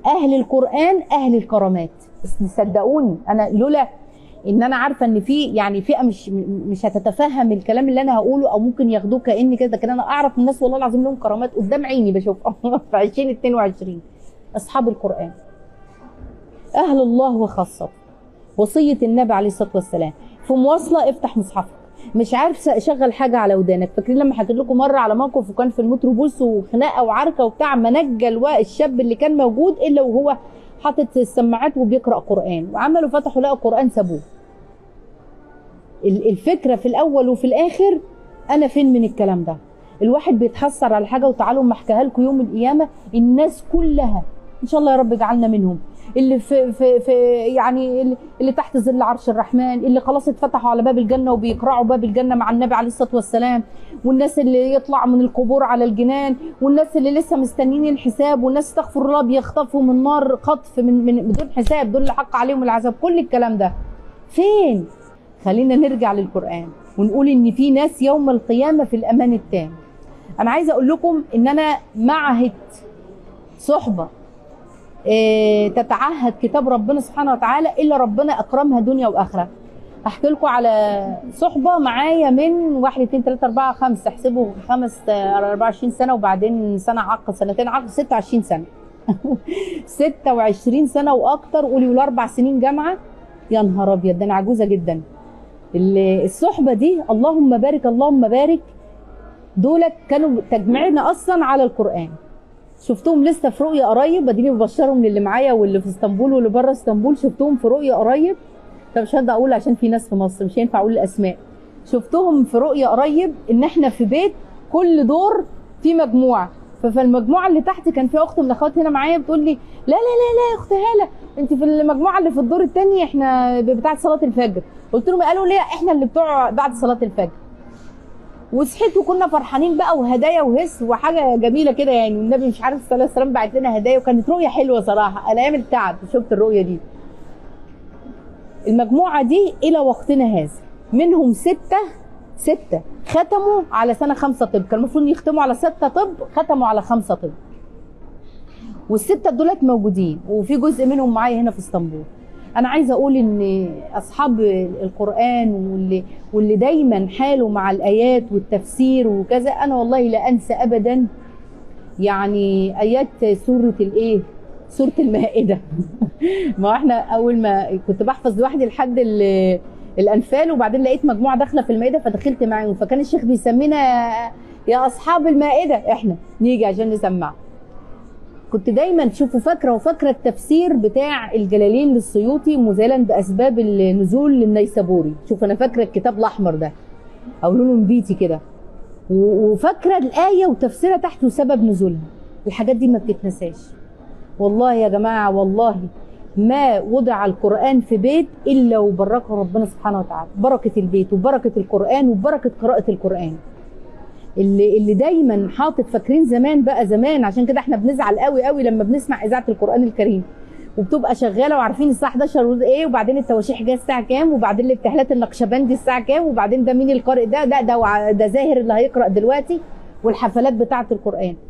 اهل القران اهل الكرامات. صدقوني انا لولا ان انا عارفه ان في يعني فئه مش هتتفهم الكلام اللي انا هقوله، او ممكن ياخدوه كأن كده، لكن انا اعرف الناس والله العظيم لهم كرامات قدام عيني بشوفها في 2022. اصحاب القران اهل الله وخاصه. وصيه النبي عليه الصلاه والسلام في مواصله افتح مصحفك، مش عارف شغل حاجه على ودانك. فاكرين لما حكيت لكم مره على موقف وكان في المتروبوس وخناقه وعركه وبتاع، ما نجى الشاب اللي كان موجود الا وهو حاطط السماعات وبيقرا قران، وعملوا فتحوا لقوا قران سابوه. الفكره في الاول وفي الاخر انا فين من الكلام ده؟ الواحد بيتحسر على حاجه، وتعالوا ما احكيها لكم يوم القيامه. الناس كلها ان شاء الله يا رب اجعلنا منهم، اللي في يعني اللي تحت ظل عرش الرحمن، اللي خلاص اتفتحوا على باب الجنه وبيقرعوا باب الجنه مع النبي عليه الصلاه والسلام، والناس اللي يطلع من القبور على الجنان، والناس اللي لسه مستنيين الحساب، والناس استغفر الله بيخطفوا من نار خطف من بدون حساب، دول اللي حق عليهم العذاب. كل الكلام ده فين؟ خلينا نرجع للقرآن ونقول ان في ناس يوم القيامة في الامان التام. انا عايزة اقول لكم ان انا معهد صحبة تتعهد كتاب ربنا سبحانه وتعالى الا ربنا اكرمها دنيا واخرة. احكي لكم على صحبة معايا من 1 2 3 4 5، احسبوا 24 سنة، وبعدين سنة عقد، سنتين عقد، 26 سنة 26 سنة واكتر. قولي ولا 4 سنين جامعة. يا نهار ابيض، ده انا عجوزة جدا. الصحبه دي اللهم بارك اللهم بارك، دولت كانوا تجمعنا اصلا على القران. شفتهم لسه في رؤيه قريب، اديني ببشرهم للي معايا واللي في اسطنبول واللي بره اسطنبول، شفتهم في رؤيه قريب. طب مش هقدر اقول عشان في ناس في مصر مش هينفع اقول الاسماء. شفتهم في رؤيه قريب ان احنا في بيت كل دور في مجموعه، ففي المجموعه اللي تحت كان في اخت من الاخوات هنا معايا بتقول لي لا لا لا لا يا اخت هاله، انت في المجموعه اللي في الدور الثاني، احنا بتاعه صلاه الفجر. قلت لهم قالوا ليه احنا اللي بتوع بعد صلاه الفجر. وصحيت وكنا فرحانين بقى، وهدايا وهس وحاجه جميله كده يعني، والنبي مش عارف صلى الله عليه وسلم بعت لنا هدايا، وكانت رؤيه حلوه صراحه. انا ايام التعب شفت الرؤيه دي. المجموعه دي الى وقتنا هذا منهم ستة ختموا على سنه 5 طب، كان المفروض يختموا على 6 طب، ختموا على 5 طب. والستة دولت موجودين، وفي جزء منهم معايا هنا في اسطنبول. انا عايزه اقول ان اصحاب القران واللي دايما حاله مع الايات والتفسير وكذا، انا والله لا انسى ابدا يعني ايات سوره المائده. ما احنا اول ما كنت بحفظ لوحدي لحد الانفال، وبعدين لقيت مجموعه داخله في المائده فدخلت معاهم، فكان الشيخ بيسمينا يا اصحاب المائده، احنا نيجي عشان نسمع. كنت دايما تشوفوا فاكره التفسير بتاع الجلالين للسيوطي مزالا باسباب النزول للنيسابوري. شوف انا فاكره الكتاب الاحمر ده او لونه نبيتي كده، وفاكره الايه وتفسيرها تحت وسبب نزولها. الحاجات دي ما بتتنساش والله يا جماعه. والله ما وضع القران في بيت الا وبركه ربنا سبحانه وتعالى، بركه البيت وبركه القران وبركه قراءه القران. اللي دايما حاطط، فاكرين زمان بقى زمان، عشان كده احنا بنزعل قوي قوي لما بنسمع اذاعه القران الكريم وبتبقى شغاله وعارفين الساعه 11 ايه، وبعدين التواشيح جايه الساعه كام، وبعدين الابتهالات النقشبندي الساعه كام، وبعدين ده مين القارئ ده زاهر اللي هيقرا دلوقتي، والحفلات بتاعه القران.